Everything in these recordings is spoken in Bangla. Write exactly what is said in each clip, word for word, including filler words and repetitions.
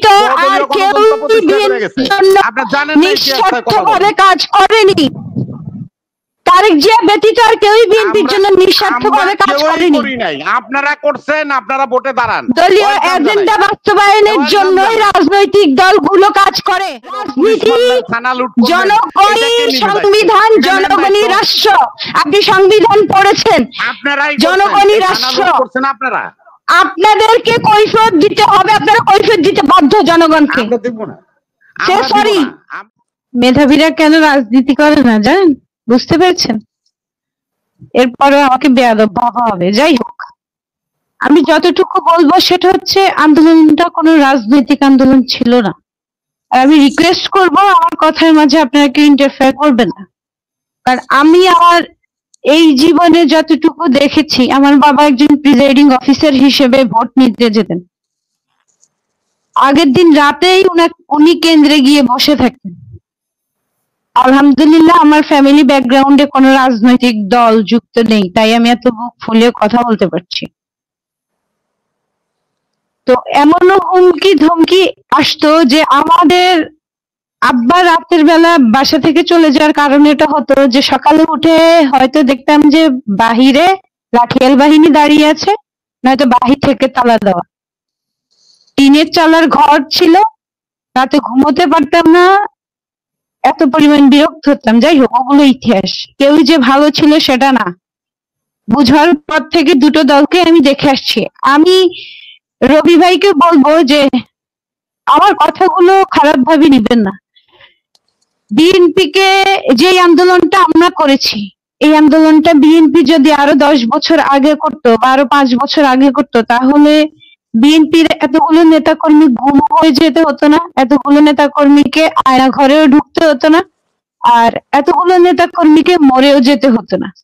ব্যতীত আর কেউ বিএনপির জন্য নিঃস্বার্থভাবে কাজ করেনি। তারেক জিয়া ব্যতীত আর কেউই বিএনপির জন্য নিঃস্বার্থভাবে কাজ করেনি। আপনারা করছেন, আপনারা ভোটে দাঁড়ান। দলীয় এজেন্ডা বাস্তবায়নের জন্যই রাজনৈতিক দলগুলো কাজ করে। রাজনীতি জনগণই, সংবিধান জনগণই রাষ্ট্র। আপনি সংবিধান পড়েছেন, জনগণই রাষ্ট্র। আপনারা আপনাদেরকে কৈফিয়ত দিতে হবে, আপনারা কৈফিয়ত দিতে বাধ্য জনগণকে। সরি, মেধাবীরা কেন রাজনীতি করে না জানেন? বুঝতে পেরেছেন? এরপরে আমাকে বেয়াদব ভাবা হবে। যাই হোক, আমি যতটুকু বলবো সেটা হচ্ছে আন্দোলনটা কোনো রাজনৈতিক আন্দোলন ছিল না। আর আমি রিকোয়েস্ট করব আমার কথার মাঝে আপনারা কেউ ইন্টারফেয়ার করবেন না, কারণ আমি আমার এই জীবনে যতটুকু দেখেছি, আমার বাবা একজন প্রিজাইডিং অফিসার হিসেবে ভোট নিতে যেতেন। আগের দিন রাতেই উনি কেন্দ্রে গিয়ে বসে থাকতেন। আলহামদুলিল্লাহ আমার ফ্যামিলি ব্যাকগ্রাউন্ডে কোনো রাজনৈতিক দল যুক্ত নেই, তাই আমি এত বুক ফুলে কথা বলতে পারছি। তো এমনও হুমকি ধমকি আসতো যে আমাদের আব্বা রাতের বেলা বাসা থেকে চলে যাওয়ার কারণে এটা হতো যে সকালে উঠে হয়তো দেখতাম যে বাহিরে লাঠিয়াল বাহিনী দাঁড়িয়ে আছে, নয়তো বাহির থেকে তালা দেওয়া। টিনের চালার ঘর ছিল, রাতে ঘুমোতে পারতাম না, এত পরিমাণ বিরক্ত হতাম। যাই হোক, ওগুলো ইতিহাস। কেউ যে ভালো ছিল সেটা না। বুঝার পর থেকে দুটো দলকে আমি দেখে আসছি। আমি রবি ভাইকে বলবো যে আমার কথাগুলো খারাপ ভাবে নিবেন না। বিএনপি কে যে আন্দোলনটা আমরা করেছি, এই আন্দোলনটা বিএনপি যদি আরো দশ বছর আগে করতো বা আরো পাঁচ বছর আগে করতো, তাহলে বিএনপির এতগুলো নেতা কর্মী গুম হয়ে যেতে হতো না, এতগুলো নেতা কর্মীকে আয়না ঘরেও ঢুকতে হতো না, আর এতগুলো নেতা কর্মীকে মরেও যেতে হতো না।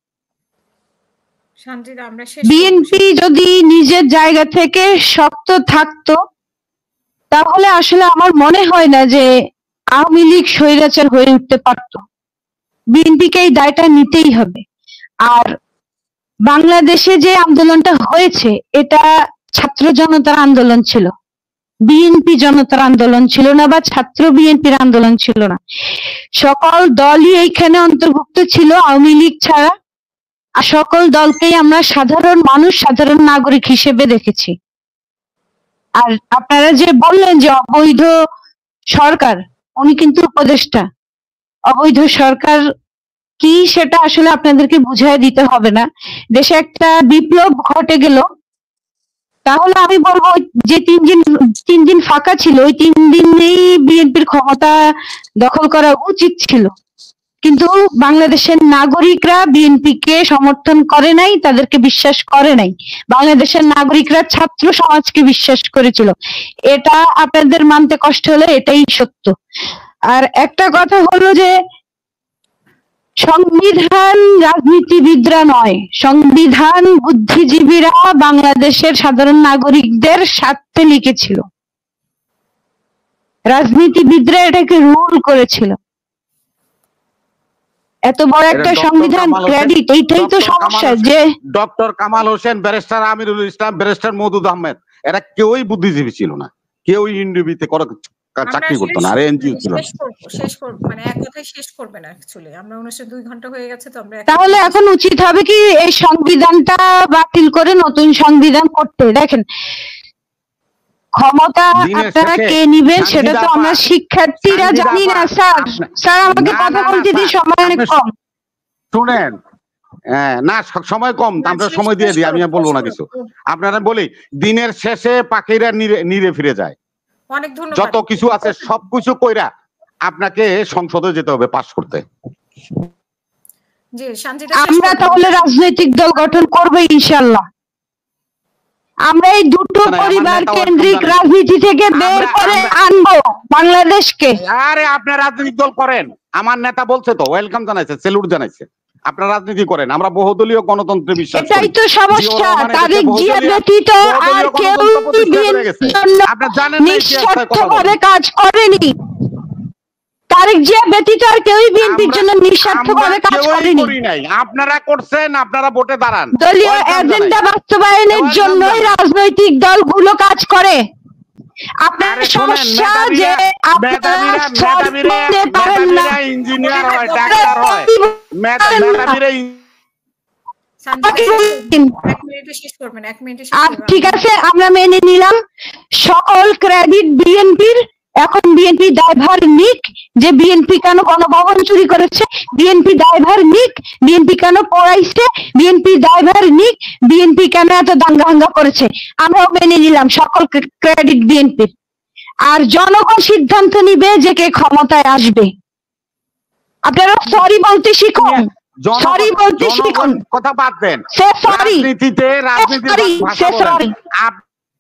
বিএনপি যদি নিজের জায়গা থেকে শক্ত থাকতো, তাহলে আসলে আমার মনে হয় না যে আওয়ামী লীগ স্বৈরাচার হয়ে উঠতে পারত। বিএনপিকে এই দায়টা নিতেই হবে। আর বাংলাদেশে যে আন্দোলনটা হয়েছে, এটা ছাত্র জনতার আন্দোলন ছিল, বিএনপি জনতার আন্দোলন ছিল না, বা ছাত্র বিএনপির আন্দোলন ছিল না। সকল দলই এইখানে অন্তর্ভুক্ত ছিল আওয়ামী লীগ ছাড়া। আর সকল দলকেই আমরা সাধারণ মানুষ, সাধারণ নাগরিক হিসেবে দেখেছি। আর আপনারা যে বললেন যে অবৈধ সরকার, উনি কিন্তু উপদেষ্টা। অবৈধ সরকার কি সেটা আসলে আপনাদেরকে বুঝাই দিতে হবে না। দেশে একটা বিপ্লব ঘটে গেল, তাহলে আমি বলবো যে তিন দিন তিন দিন ফাঁকা ছিল, ওই তিন দিনেই বিএনপির ক্ষমতা দখল করা উচিত ছিল। কিন্তু বাংলাদেশের নাগরিকরা বিএনপি কে সমর্থন করে নাই, তাদেরকে বিশ্বাস করে নাই। বাংলাদেশের নাগরিকরা ছাত্র সমাজকে বিশ্বাস করেছিল। এটা আপনাদের মানতে কষ্ট হলে এটাই সত্য। আর একটা কথা হলো যে সংবিধান রাজনীতিবিদরা নয়, সংবিধান বুদ্ধিজীবীরা বাংলাদেশের সাধারণ নাগরিকদের স্বার্থে লিখেছিল। রাজনীতিবিদরা এটাকে রুল করেছিল। এত বড় একটা সংবিধান ক্রেডিট, এইটাই তো সমস্যা। যে doctor Kamal Hossain, barrister Amirul Islam, barrister Moudud Ahmed, এরা কেউই বুদ্ধিজীবী ছিল না, কেউই ইন্ডিভিতে করে চাকরি করতো না, আর এনজিও ছিল। শেষ করব, মানে এক কথায় শেষ করবেন অ্যাকচুয়ালি। আমরা অনুষ্ঠান দুই ঘন্টা হয়ে গেছে, তো আমরা তাহলে এখন উচিত হবে কি এই সংবিধানটা বাতিল করে নতুন সংবিধান করতে। দেখেন, ক্ষমতা আপনারা কে নিবেন সেটা তো আমরা শিক্ষার্থীরা জানি না। স্যার স্যার আমাকে কথা বলতে দিন, সময় অনেক কম। শুনেন, না সময় কম, আমরা সময় দিয়ে দিই, আমি বলবো না কিছু। আপনারা বলি দিনের শেষে পাখিরা নিরে ফিরে যায়। অনেক ধন্যবাদ। যত কিছু আছে সবকিছু কইরা আপনাকে সংসদে যেতে হবে পাস করতে। জি সঞ্জিতা, আমরা তাহলে রাজনৈতিক দল গঠন করব ইনশাআল্লাহ। আমরা এই দুটো পরিবার কেন্দ্রিক রাজনীতি থেকে বের করে আনবো বাংলাদেশকে। আরে আপনারা রাজনৈতিক দল করেন, আমার নেতা বলছে তো, ওয়েলকাম জানাইছে, স্যালুট জানাইছে। আপনারা রাজনীতি করেন, আমরা বহুদলীয় গণতন্ত্রে বিশ্বাস করি। এটাই তো সমস্যা। তারেক জিয়া ব্যতীত আর কেউ আপনারা জানেন নিঃস্বার্থভাবে কাজ করেনি। তারেক জিয়া ব্যতীত আর কেউই বিএনপির জন্য নিঃস্বার্থভাবে কাজ করেনি। আপনারা করছেন, আপনারা ভোটে দাঁড়ান। দলীয় এজেন্ডা বাস্তবায়নের জন্যই রাজনৈতিক দলগুলো কাজ করে। আপনার আরে শোনেন, সমস্যা যে মেধাবীরা আপনারা মেধাবীরা সরি মেধাবীরা বলতে পারেন না। মেধাবীরা ইঞ্জিনিয়ার হয়, ডাক্তার হয়, মেধা- মেধাবীরা ইঞ্জিনিয়ার শান্তিতে শেষ করবেন। এক মিনিটে শেষ করবেন, এক মিনিটে শেষ আর করবেন। ঠিক আছে, আমরা মেনে নিলাম সকল ক্রেডিট বিএনপির। এখন বিএনপি দায়ভার নিক যে বিএনপি কেন গণভবন চুরি করেছে, বিএনপি দায়ভার নিক বিএনপি কেন পড়াইছে, বিএনপি দায়ভার নিক বিএনপি কেন এত দাঙ্গা হাঙ্গা করেছে। আমরাও মেনে নিলাম সকল ক্রেডিট বিএনপির। আর জনগণ সিদ্ধান্ত নিবে যে কে ক্ষমতায় আসবে। আপনারা সরি বলতে শিখুন, জনগণ- সরি বলতে শিখুন। জনগণ কথা বাদ দেন, সে সরি, রাজনীতিতে রাজনীতির sorry, ভাষা সে বলেন। sorry। আপ-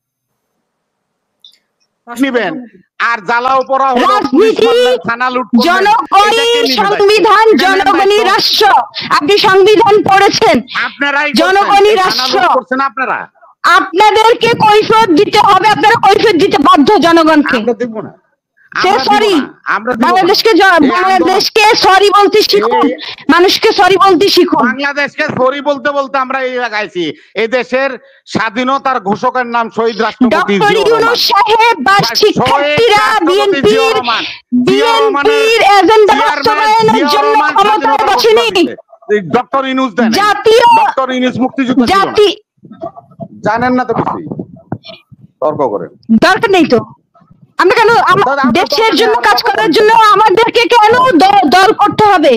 নিবেন আর জ্বালাও পড়া হলো, পুলিশ রাজনীতি মারলেন, থানা লুট করলেন, জনগণই এটা কে নিবে? সংবিধান, এটা নেন জনগণই দায়িত্ব। রাষ্ট্র। আপনি সংবিধান পড়েছেন, আপনারাই জনগণই করছেন, এই থানা রাষ্ট্র। লুট করছেন আপনারা। আপনাদেরকে কৈফিয়ত দিতে হবে, আপনারা কৈফিয়ত দিতে বাধ্য জনগণকে। আমরা দিব না, সে আমরা দিব সরি, না, আমরা দিব না। বাংলাদেশকে জ- এই আন্দোলন- বাংলাদেশকে সরি বলতে শিখুন, এই- মানুষকে সরি বলতে শিখুন। বাংলাদেশকে সরি বলতে বলতে আমরা এই লাগাইছি। এই দেশের স্বাধীনতার ঘোষকের নাম শহীদ রাষ্ট্রপতি ডক্টর জিয়াউর ইউনূস রহমান। সাহেব বা শহীদ শিক্ষার্থীরা রাষ্ট্রপতি জিয়াউর বিএনপির রহমান। জিয়াউর রহমানের বিএনপির এজেন্ডা চেয়ারম্যান বাস্তবায়নের জিয়াউর জন্য রহমান ক্ষমতায় স্বাধীনতার বসেনি। ঘোষণা দিতে। এই ডক্টর ইউনূস দেন, জাতীয় ডক্টর ইউনূস মুক্তিযুদ্ধ ছিল না। জাতি জানেন না তো কিছুই, তর্ক করেন। দরকার নেই তো। আমরা কেন আম- দাদা, আমরা দেশের দরকার জন্য নেই, কাজ আমরা করার দরকার জন্য আমাদেরকে কেন দ- দল করতে হবে?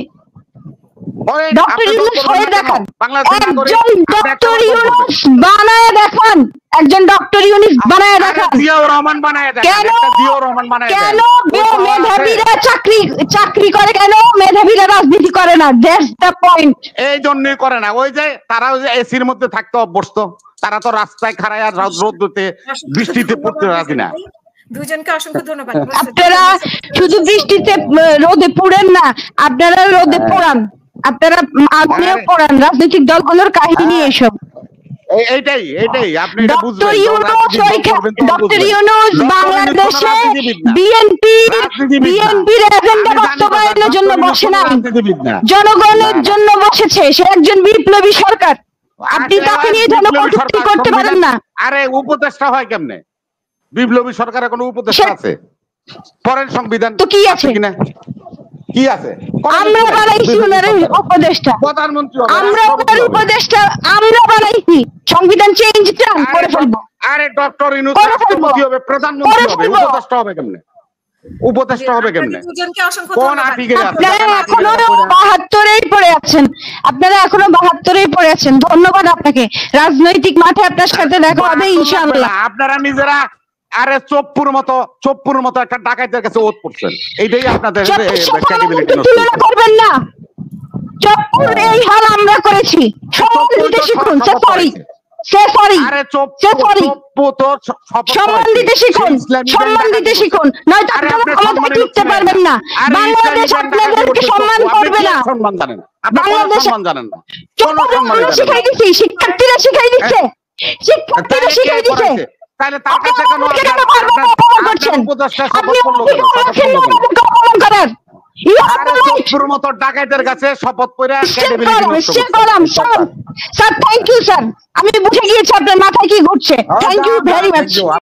ওই ডক্টর আপনি ইউনূস দল হয়ে করবেন না দেখান, কেন? বাংলাদেশের নাগরিক, একজন আপনি একটা ডক্টর দল করবেন। ইউনূস বানায় দেখান, একজন ডক্টর ইউনূস বানায় আরে দেখান। জিয়াউর রহমান বানায় দেখান, কেন একটা জিয়াউর রহমান বানায় দেন। কেন ওই বে- পাওয়ার আছে। মেধাবীরা চাকরি চাকরি করে, কেন মেধাবীরা রাজনীতি করে না? That's the point. এই জন্যই করে না, ওই যে তারা ওই যে এসির মধ্যে থাকতে অভ্যস্ত, তারা তো রাস্তায় খাড়ায় আর রোদ্দুতে বৃষ্টিতে পড়তে রাজি না। দুজনকে অসংখ্য ধন্যবাদ। আপনারা শুধু বৃষ্টিতে উম, রোদে পুড়েন না, আপনারা রোদে পোড়ান, আপনারা উম, আগুনেও হ্যাঁ। পোড়ান। রাজনৈতিক দলগুলোর কাহিনী এসব। এই- এইটাই এইটাই আপনি এটা ডক্টর বুঝবেন। ইউনূস রাজনীতির দল করবেন তখন ডক্টর বুঝবেন। ইউনূস ডক্টর ইউনূস বাংলাদেশে কোনো রাজনীতিবিদ না। বিএনপির রাজনীতিবিদ না। বিএনপির এজেন্ডা আমি জানি তো, বাস্তবায়নের জন্য ডক্টর ইউনূস বসে কোনো নাই, রাজনীতিবিদ না। জনগণের না, না। জন্য বসেছে। সে একজন বিপ্লবী সরকার। আপনি আরে তাকে ওই নিয়ে বিপ্লবী জনকটূক্তি সরকার, করতে পারেন না। সংবিধান- আরে উপদেষ্টা হয় কেমনে? বিপ্লবী সরকারের কোনো উপদেষ্টা সে- আছে? পরের সংবিধান তো কি আছে? কিনা? কি আছে? আমরা বানাইছি ওনার উপদেষ্টা, প্রধানমন্ত্রী হবে, আমরা রাষ্ট্রপতি ওনার হবে। উপদেষ্টা আমরা বানাইছি। সংবিধান চেঞ্জ চান আরে করে ফেলবো, আরে ডক্টর ইউনূস করে ফেলবো। রাষ্ট্রপতি হবে, প্রধানমন্ত্রী করে হবে, ফেলবো। উপদেষ্টা হবে কেমনে? উপদেষ্টা হবে কেমনে? আপনাদের দুজনকে অসংখ্য কোন ধন্যবাদ। আর্টিকেলে আছে? আপনারা দেখেন এখনো আর্টিকেলে পড়ে। বাহাত্তরেই পড়ে আছেন, আপনারা এখনো বাহাত্তরেই পড়ে আছেন। ধন্যবাদ আপনাকে। রাজনৈতিক মাঠে আপনার সাথে দেখা হবে ইনশাআল্লাহ। আপনারা নিজেরা আরে চোপ্পুর মতো চোপ্পুর মতো একটা ডাকাইতের কাছে ওত পড়ছেন, এইটাই আপনাদের চপ্পুর সাথে ক্রেডিবিলিটি আমাদেরকে তুলনা করবেন না। চপ্পুর এই হাল আমরা করেছি। সম্মান দিতে শিখুন। সে সরি, সে সরি, আরে চোপ সে সরি। চোপ্পু তো শপথ সম্মান করেছে। দিতে শিখুন, সে ইসলামী সম্মান ব্যান্ড দিতে ডাকাতি শিখুন, করছে। নয়তো আরে আপনারা আপনি ক্ষমতায় সম্মানিত টিকতে ছিলেন পারবেন না। আরে বাংলাদেশ ইসলামী ব্যান্ড ডাকাতি আপনাদেরকে করছে সম্মান চোপ্পু। আপনি করবে কি না। সম্মান জানেন? আপনি কোনো বাংলাদেশ- সম্মান জানেন না, কোনো চপ্পুর সম্মান আমরা জানেন শিখাই না। দিচ্ছি, শিক্ষার্থীরা শিখাই দিচ্ছে, শিক্ষার্থীরা তাহলে কে শিখাই দিচ্ছে। করেছে? তাহলে তার আপনি কাছে কেন আমাদেরকে কেন আপনার- বারবার আপনার- অপমান আপনার করছেন? উপদেষ্টা আপনি শপথ করলো কেন? অধিকার শপথ রাখেন না করলো কেন? আমাদেরকে অপমান করার। You have আরে the right. চোপ্পুর মতো ডাকাইতের কাছে শপথ করে নিশ্চয় ক্রেডিবিলিটি করলাম, নষ্ট নিশ্চয় করছে। করলাম। Sir, sir thank you sir, আমি বুঝে গিয়েছি আপনার মাথায় কি ঘুরছে। Thank you very much. Thank you.